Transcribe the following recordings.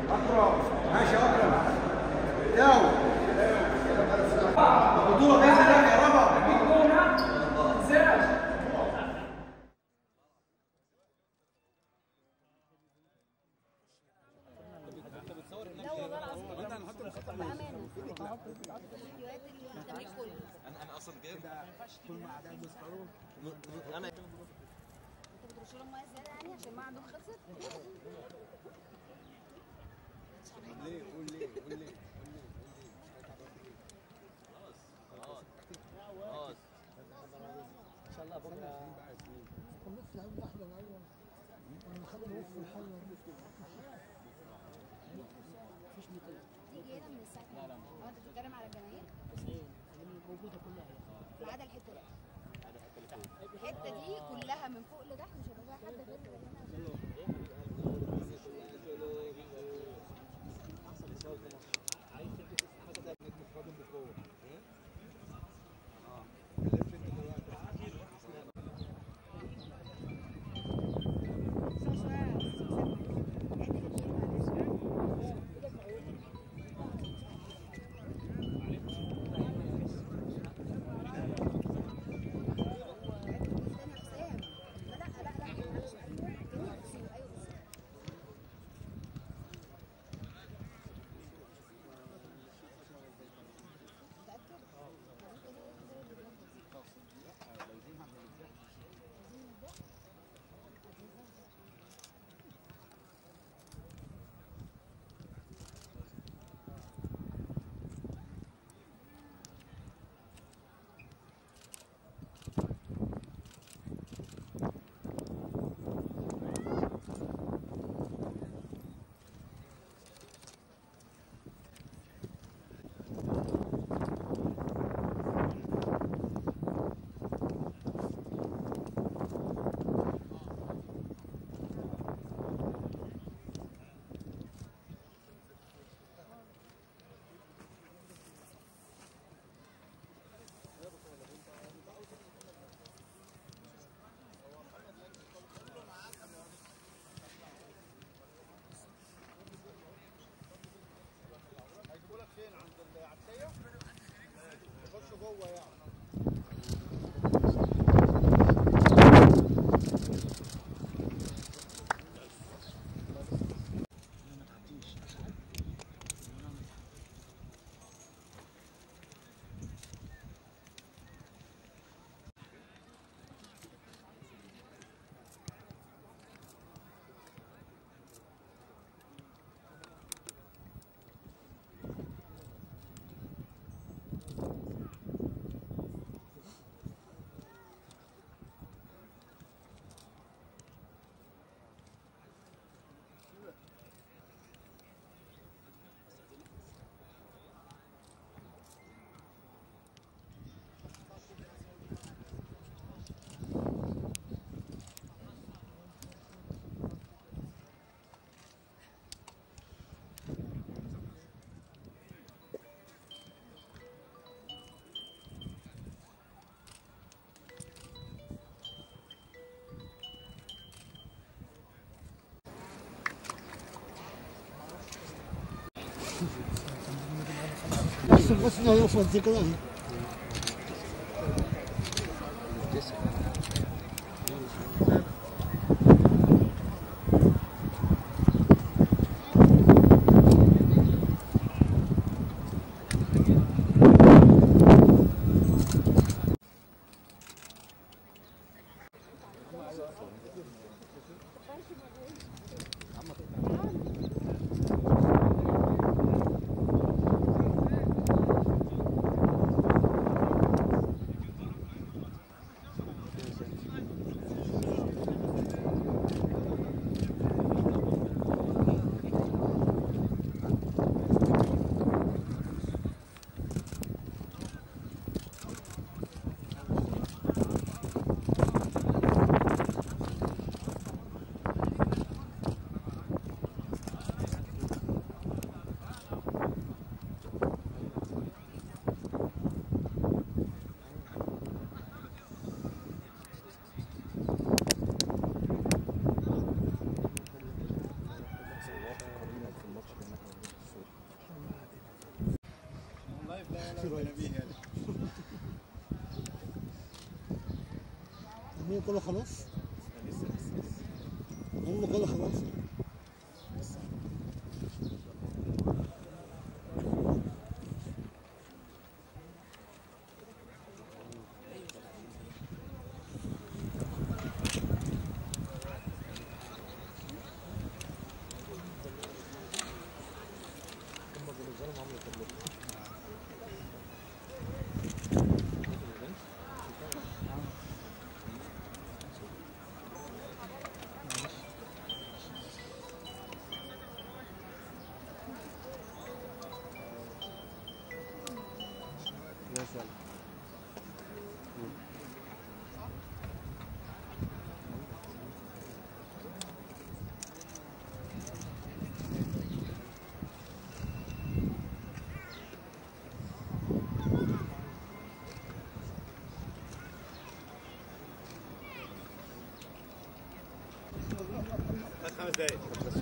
اكرم ماشي يا اكرم. ياو البطوله باذن الله يا ربع. لا والله العظيم بامانه فيديوهات التمرين كله. انا اصلا جايب كل ما اعداء بيسخروا. انا انت بترش لهم ميه زياده يعني عشان ما عندهم خلصت؟ ليه؟ قول ليه؟ قول ليه؟ خلاص خلاص ان شاء الله بكره نص يا عم احلى الاول نخلي نص الحلوه مفيش ميتين تيجي هنا من الساعه كام؟ هو انت بتتكلم على الجماهير؟ 90 موجوده كلها ما عدا الحته دي. الحته دي كلها من فوق لتحت مش هيبقى فيها حد غير هنا. بس انه يوصل ذكرى هو كله خلاص؟ هم كله خلاص؟ خمس دقايق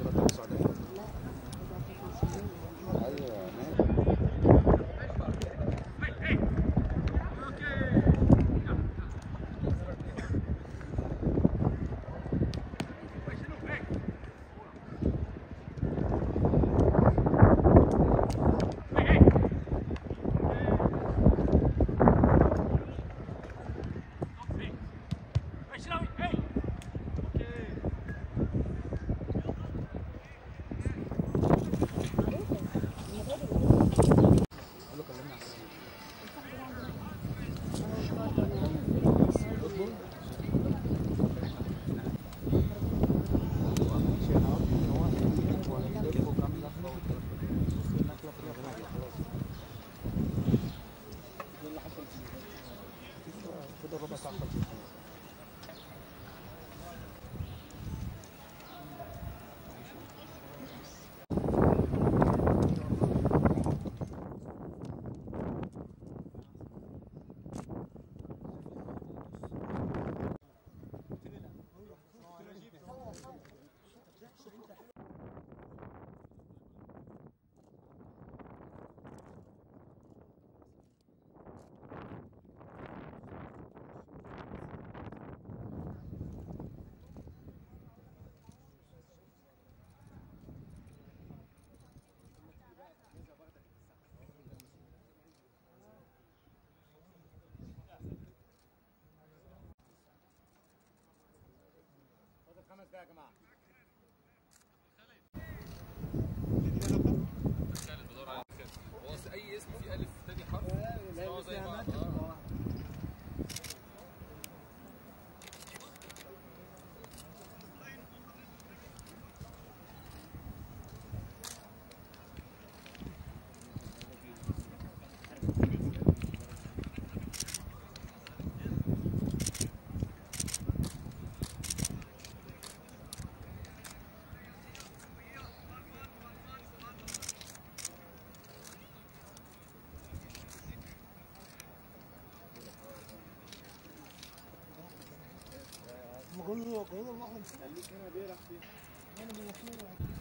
يا جماعه. هو اي اسم فيه الف تاني حرف هو زي بعض. كله واحد خليك هنا بيرح فيه. انا